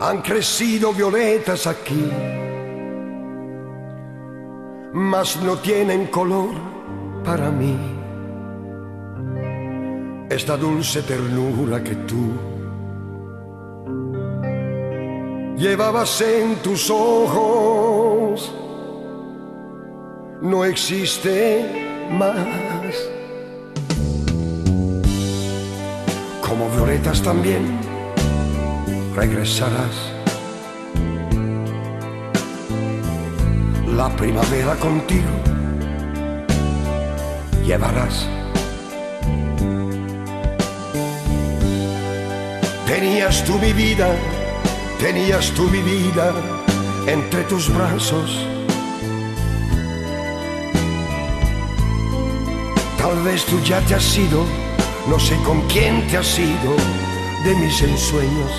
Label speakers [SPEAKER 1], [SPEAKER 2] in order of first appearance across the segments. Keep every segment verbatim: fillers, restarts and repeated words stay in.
[SPEAKER 1] Han crecido violetas aquí, mas no tienen color para mí. Esta dulce ternura que tú llevabas en tus ojos no existe más. Como violetas también regresarás. La primavera contigo llevarás. Tenías tú mi vida, tenías tú mi vida entre tus brazos. Tal vez tú ya te has ido, no sé con quién te has ido de mis ensueños.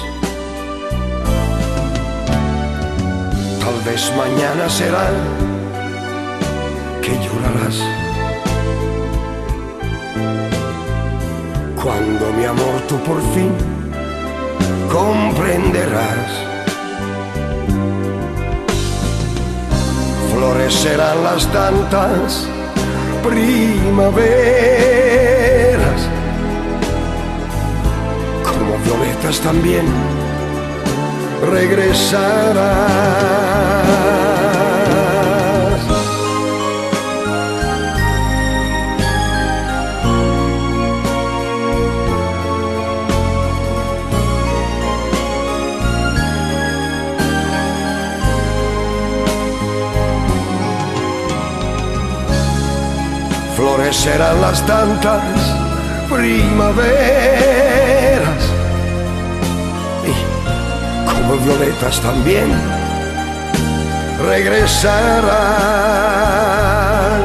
[SPEAKER 1] Tal vez mañana será que llorarás. Cuando mi amor tú por fin comprenderás. Florecerán las tantas primaveras, como violetas también regresarás. Florecerán las tantas primaveras y como violetas también regresarás.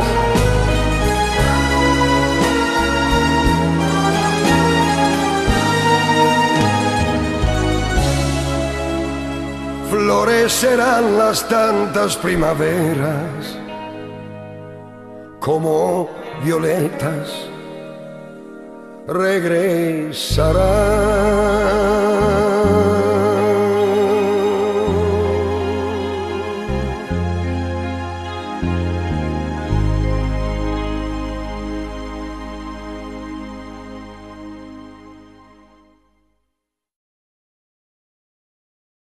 [SPEAKER 1] Florecerán las tantas primaveras como violetas regresarán.